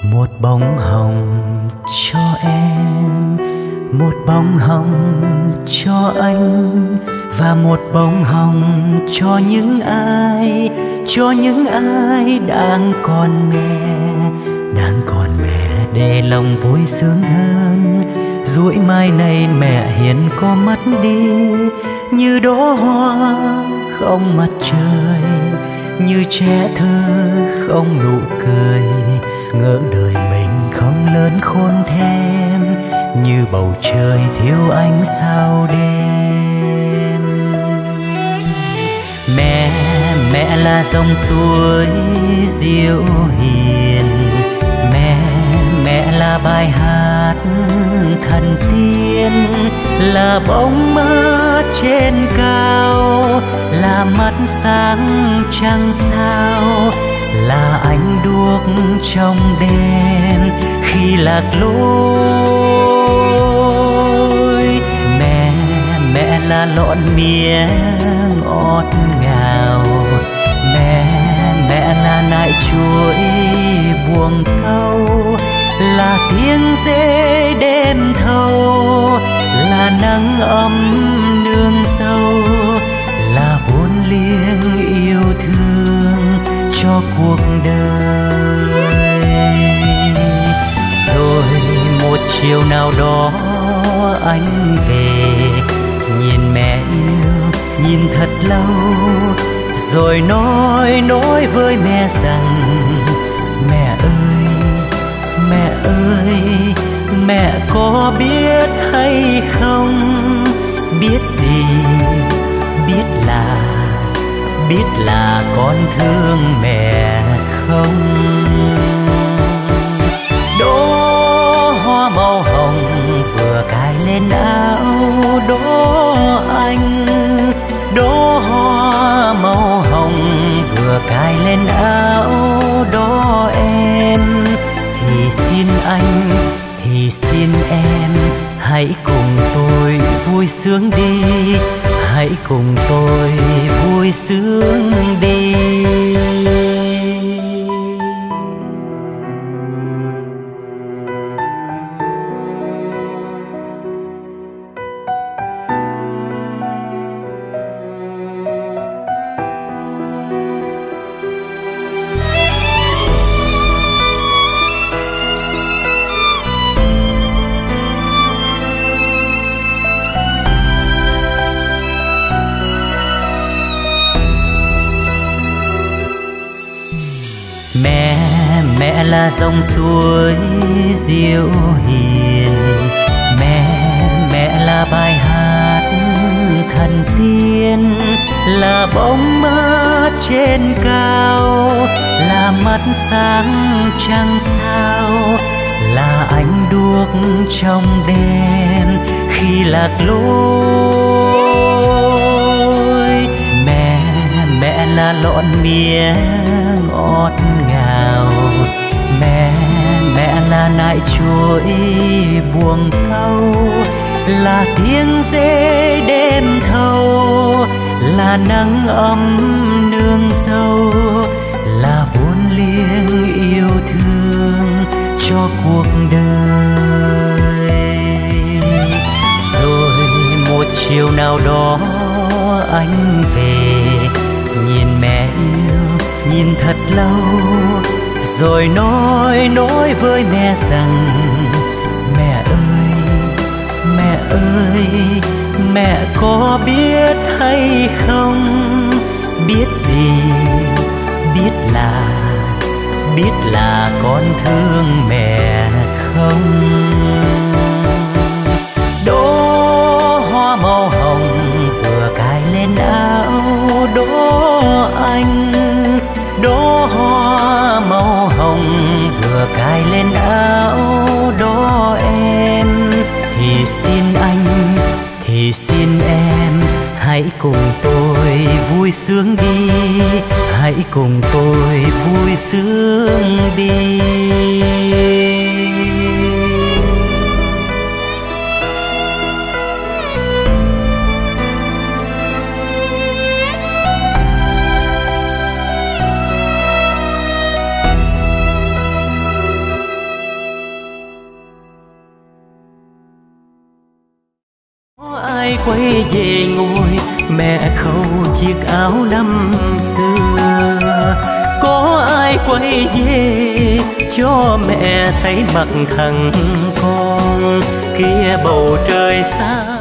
Một bông hồng cho em, một bông hồng cho anh, và một bông hồng cho những ai đang còn mẹ để lòng vui sướng hơn. Ruỗi mai này mẹ hiền có mất đi, như đóa hoa không mặt trời, như trẻ thơ không nụ cười. Ngỡ đời mình không lớn khôn thêm, như bầu trời thiếu ánh sao đêm. Mẹ là dòng suối diệu hiền, mẹ là bài hát thần tiên, là bóng mơ trên cao, là mắt sáng trăng sao, là ánh đuốc trong đêm khi lạc lối. Mẹ là lọn mía ngọt ngào, mẹ là nại chuối buồng câu, là tiếng dê đêm thâu, là nắng ấm nương sâu, là vốn liếng yêu thương cho cuộc đời. Rồi một chiều nào đó anh về, nhìn mẹ yêu nhìn thật lâu, rồi nói với mẹ rằng: mẹ ơi, mẹ có biết hay không, biết gì, biết là con thương mẹ không. Đóa hoa màu hồng vừa cài lên áo đó anh, đóa hoa màu hồng vừa cài lên áo đó em. Thì xin anh, thì xin em, hãy cùng tôi vui sướng đi, hãy cùng tôi vui sướng đi. Mẹ là dòng suối diệu hiền, mẹ là bài hát thần tiên, là bóng mơ trên cao, là mắt sáng trăng sao, là ánh đuốc trong đêm khi lạc lối. Mẹ là lọn mía ngọt ngào, mẹ là nại chuối buồng câu, là tiếng dê đêm thâu, là nắng ấm nương sâu, là vốn liếng yêu thương cho cuộc đời. Rồi một chiều nào đó anh về, nhìn mẹ yêu nhìn thật lâu, rồi nói với mẹ rằng: mẹ ơi, mẹ có biết hay không, biết gì, biết là con thương mẹ không. Đóa hoa màu hồng vừa cài lên áo đó anh, đóa hoa màu hồng vừa cài lên áo đó em. Thì xin anh, thì xin em, hãy cùng tôi vui sướng đi, hãy cùng tôi vui sướng đi. quay về ngồi mẹ khâu chiếc áo năm xưa? Có ai quay về cho mẹ thấy mặt thằng con kia bầu trời xa